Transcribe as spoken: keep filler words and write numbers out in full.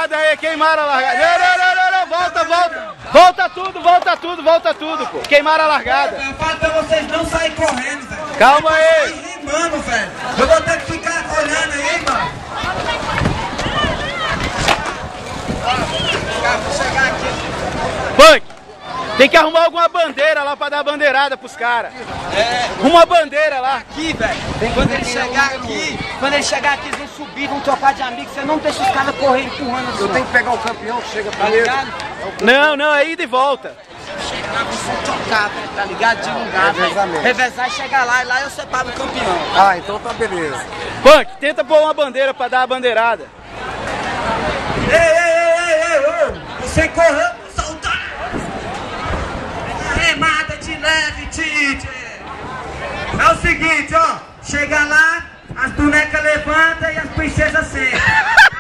largada aí, queimaram a largada. Não, não, não, não, não, volta, volta. Volta tudo, volta tudo, volta tudo, pô. Queimaram a largada. Eu falo pra vocês não saírem correndo, velho. Calma aí. Rimando, velho. Eu vou ter que ficar olhando aí, mano. Vou chegar aqui. Punk, tem que arrumar alguma bandeira lá pra dar bandeirada pros caras. É. Uma bandeira lá. Aqui, velho. Quando ele chegar aqui, quando ele chegar aqui, eles vão subir, vão trocar de amigo. Você não deixa os caras correr empurrando assim. Eu tenho que pegar o campeão que chega Tá primeiro. ligado? Não, não, é ida e volta. Chegar, vocês vão trocar, velho. Tá ligado? De lugar, velho. Revezamento. Revezar e chegar lá. E lá eu separo o campeão. Ah, então tá beleza. Punk, tenta pôr uma bandeira pra dar a bandeirada. Ei, ei, ei, ei, ei, ei. Você correu, soltar. Remada de leve, Tite. É o seguinte, ó. Chega lá, as bonecas levantam e as princesas sentam.